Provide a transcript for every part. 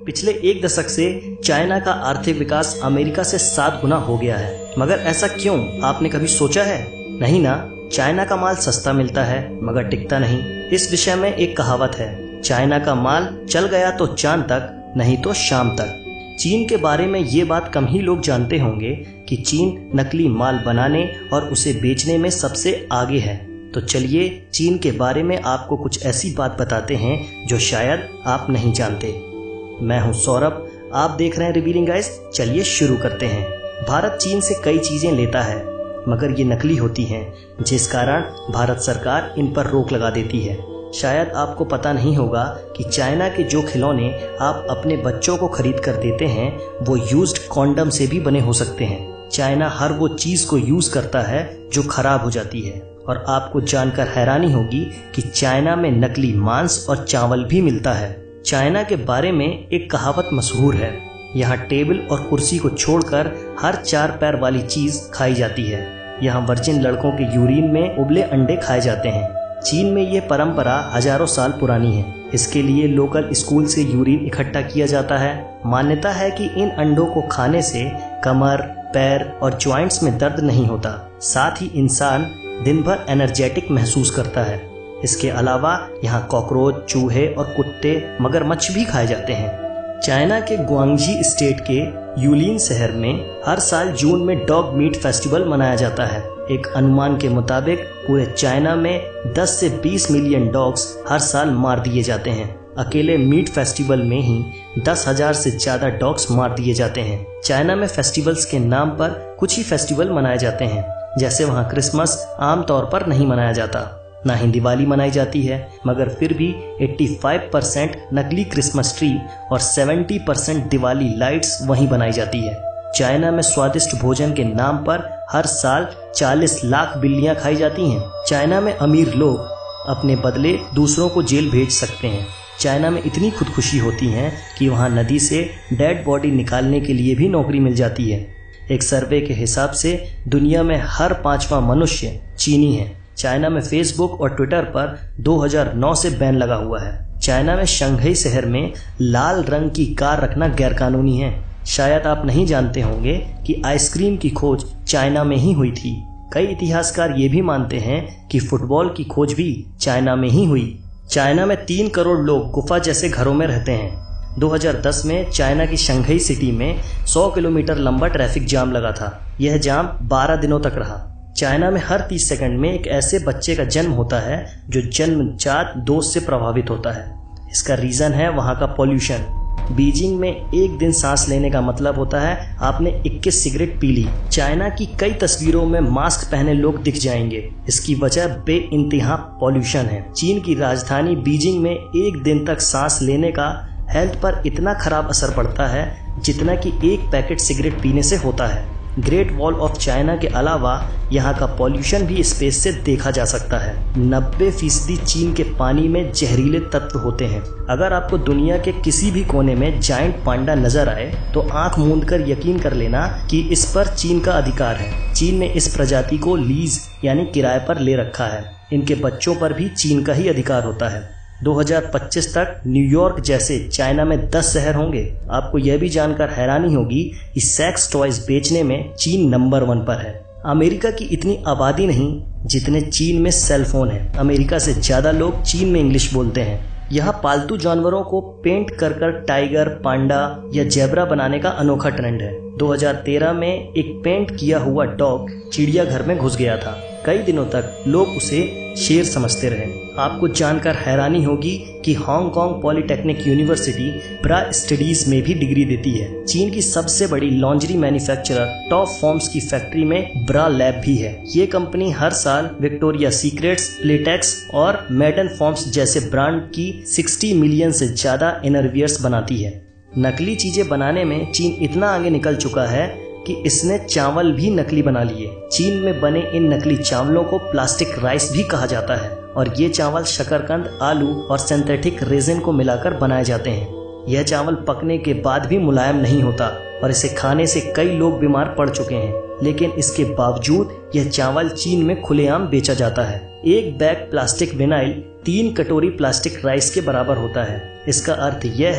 पिछले एक दशक से चाइना का आर्थिक विकास अमेरिका से 7 गुना हो गया है। मगर ऐसा क्यों, आपने कभी सोचा है? नहीं ना। चाइना का माल सस्ता मिलता है मगर टिकता नहीं। इस विषय में एक कहावत है, चाइना का माल चल गया तो चांद तक, नहीं तो शाम तक। चीन के बारे में ये बात कम ही लोग जानते होंगे कि चीन नकली माल बनाने और उसे बेचने में सबसे आगे है। तो चलिए चीन के बारे में आपको कुछ ऐसी बात बताते हैं जो शायद आप नहीं जानते। मैं हूं सौरभ, आप देख रहे हैं रिवीलिंग गाइस। चलिए शुरू करते हैं। भारत चीन से कई चीजें लेता है मगर ये नकली होती हैं, जिस कारण भारत सरकार इन पर रोक लगा देती है। शायद आपको पता नहीं होगा कि चाइना के जो खिलौने आप अपने बच्चों को खरीद कर देते हैं वो यूज्ड कॉन्डम से भी बने हो सकते हैं। चाइना हर वो चीज को यूज करता है जो खराब हो जाती है। और आपको जानकर हैरानी होगी कि चाइना में नकली मांस और चावल भी मिलता है। चाइना के बारे में एक कहावत मशहूर है, यहाँ टेबल और कुर्सी को छोड़कर हर 4 पैर वाली चीज खाई जाती है। यहाँ वर्जिन लड़कों के यूरिन में उबले अंडे खाए जाते हैं। चीन में ये परंपरा हजारों साल पुरानी है। इसके लिए लोकल स्कूल से यूरिन इकट्ठा किया जाता है। मान्यता है कि इन अंडों को खाने से कमर, पैर और जॉइंट्स में दर्द नहीं होता। साथ ही इंसान दिन भर एनर्जेटिक महसूस करता है। इसके अलावा यहाँ कॉकरोच, चूहे और कुत्ते, मगरमच्छ भी खाए जाते हैं। चाइना के ग्वांगजी स्टेट के यूलिन शहर में हर साल जून में डॉग मीट फेस्टिवल मनाया जाता है। एक अनुमान के मुताबिक पूरे चाइना में 10 से 20 मिलियन डॉग्स हर साल मार दिए जाते हैं। अकेले मीट फेस्टिवल में ही 10,000 से ज्यादा डॉग्स मार दिए जाते हैं। चाइना में फेस्टिवल्स के नाम पर कुछ ही फेस्टिवल मनाए जाते हैं। जैसे वहाँ क्रिसमस आमतौर पर नहीं मनाया जाता, ना ही दिवाली मनाई जाती है, मगर फिर भी 85% नकली क्रिसमस ट्री और 70% दिवाली लाइट्स वहीं बनाई जाती है। चाइना में स्वादिष्ट भोजन के नाम पर हर साल 40 लाख बिल्लियां खाई जाती हैं। चाइना में अमीर लोग अपने बदले दूसरों को जेल भेज सकते हैं। चाइना में इतनी खुदकुशी होती है कि वहां नदी से डेड बॉडी निकालने के लिए भी नौकरी मिल जाती है। एक सर्वे के हिसाब से दुनिया में हर 5वां मनुष्य चीनी है। चाइना में फेसबुक और ट्विटर पर 2009 से बैन लगा हुआ है। चाइना में शंघाई शहर में लाल रंग की कार रखना गैरकानूनी है। शायद आप नहीं जानते होंगे कि आइसक्रीम की खोज चाइना में ही हुई थी। कई इतिहासकार ये भी मानते हैं कि फुटबॉल की खोज भी चाइना में ही हुई। चाइना में 3 करोड़ लोग गुफा जैसे घरों में रहते हैं। 2010 में चाइना की शंघाई सिटी में 100 किलोमीटर लंबा ट्रैफिक जाम लगा था। यह जाम 12 दिनों तक रहा। चाइना में हर 30 सेकंड में एक ऐसे बच्चे का जन्म होता है जो जन्मजात दोष से प्रभावित होता है। इसका रीजन है वहाँ का पॉल्यूशन। बीजिंग में एक दिन सांस लेने का मतलब होता है आपने 21 सिगरेट पी ली। चाइना की कई तस्वीरों में मास्क पहने लोग दिख जाएंगे। इसकी वजह बेइंतहा पॉल्यूशन है। चीन की राजधानी बीजिंग में एक दिन तक सांस लेने का हेल्थ पर इतना खराब असर पड़ता है जितना कि एक पैकेट सिगरेट पीने से होता है। ग्रेट वॉल ऑफ चाइना के अलावा यहाँ का पॉल्यूशन भी स्पेस से देखा जा सकता है। 90% चीन के पानी में जहरीले तत्व होते हैं। अगर आपको दुनिया के किसी भी कोने में जायंट पांडा नजर आए तो आंख मूंदकर यकीन कर लेना कि इस पर चीन का अधिकार है। चीन ने इस प्रजाति को लीज यानी किराए पर ले रखा है। इनके बच्चों पर भी चीन का ही अधिकार होता है। 2025 तक न्यूयॉर्क जैसे चाइना में 10 शहर होंगे। आपको यह भी जानकर हैरानी होगी कि सेक्स टॉयज बेचने में चीन नंबर 1 पर है। अमेरिका की इतनी आबादी नहीं जितने चीन में सेल फोन है। अमेरिका से ज्यादा लोग चीन में इंग्लिश बोलते हैं। यहाँ पालतू जानवरों को पेंट कर टाइगर, पांडा या जेब्रा बनाने का अनोखा ट्रेंड है। 2013 में एक पेंट किया हुआ डॉग चिड़ियाघर में घुस गया था। कई दिनों तक लोग उसे शेर समझते रहे। आपको जानकर हैरानी होगी कि Hong Kong polytechnic university bra studies में भी डिग्री देती है। चीन की सबसे बड़ी लॉन्ड्री मैन्युफैक्चरर टॉप फॉर्म्स की फैक्ट्री में ब्रा लैब भी है। ये कंपनी हर साल विक्टोरिया सीक्रेट्स, प्लेटेक्स और मेडन फॉर्म्स जैसे ब्रांड की 60 मिलियन से ज्यादा इनरवियर्स बनाती है। नकली चीजें बनाने में चीन इतना आगे निकल चुका है कि इसने चावल भी नकली बना लिए। चीन में बने इन नकली चावलों को प्लास्टिक राइस भी कहा जाता है और ये चावल शकरकंद, आलू और सिंथेटिक रेजिन को मिलाकर बनाए जाते हैं। यह चावल पकने के बाद भी मुलायम नहीं होता और इसे खाने से कई लोग बीमार पड़ चुके हैं। लेकिन इसके बावजूद यह चावल चीन में खुलेआम बेचा जाता है। एक बैग प्लास्टिक विनाइल 3 कटोरी प्लास्टिक राइस के बराबर होता है। इसका अर्थ यह है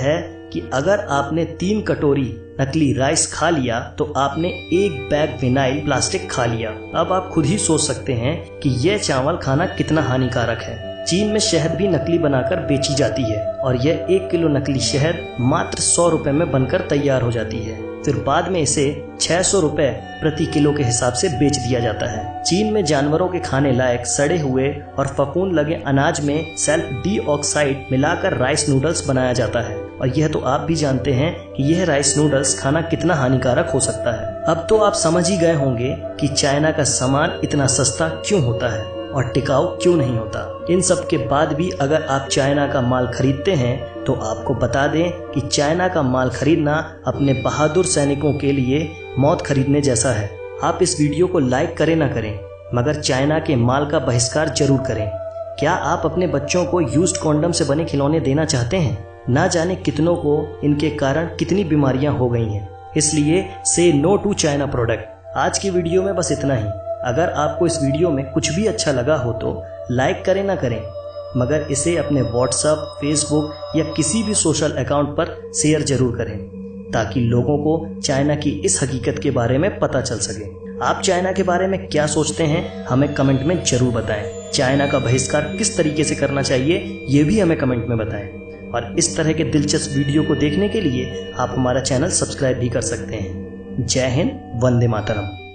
कि अगर आपने 3 कटोरी नकली राइस खा लिया तो आपने 1 बैग विनाइल प्लास्टिक खा लिया। अब आप खुद ही सोच सकते हैं कि यह चावल खाना कितना हानिकारक है। चीन में शहद भी नकली बनाकर बेची जाती है और यह 1 किलो नकली शहद मात्र 100 रुपए में बनकर तैयार हो जाती है। फिर बाद में इसे 600 रुपए प्रति किलो के हिसाब से बेच दिया जाता है। चीन में जानवरों के खाने लायक सड़े हुए और फफूंद लगे अनाज में सल्फ डाइऑक्साइड मिलाकर राइस नूडल्स बनाया जाता है और यह तो आप भी जानते हैं कि यह राइस नूडल्स खाना कितना हानिकारक हो सकता है। अब तो आप समझ ही गए होंगे कि चाइना का सामान इतना सस्ता क्यों होता है और टिकाऊ क्यों नहीं होता। इन सब के बाद भी अगर आप चाइना का माल खरीदते हैं तो आपको बता दें कि चाइना का माल खरीदना अपने बहादुर सैनिकों के लिए मौत खरीदने जैसा है। आप इस वीडियो को लाइक करें ना करें मगर चाइना के माल का बहिष्कार जरूर करें। क्या आप अपने बच्चों को यूज्ड कॉन्डम से बने खिलौने देना चाहते हैं? ना जाने कितनों को इनके कारण कितनी बीमारियां हो गई हैं। इसलिए से नो टू चाइना प्रोडक्ट। आज की वीडियो में बस इतना ही। अगर आपको इस वीडियो में कुछ भी अच्छा लगा हो तो लाइक करें ना करें मगर इसे अपने व्हाट्सएप, फेसबुक या किसी भी सोशल अकाउंट पर शेयर जरूर करें ताकि लोगों को चाइना की इस हकीकत के बारे में पता चल सके। आप चाइना के बारे में क्या सोचते हैं हमें कमेंट में जरूर बताएं। चाइना का बहिष्कार किस तरीके से करना चाहिए ये भी हमें कमेंट में बताएं और इस तरह के दिलचस्प वीडियो को देखने के लिए आप हमारा चैनल सब्सक्राइब भी कर सकते हैं। जय हिंद, वंदे मातरम।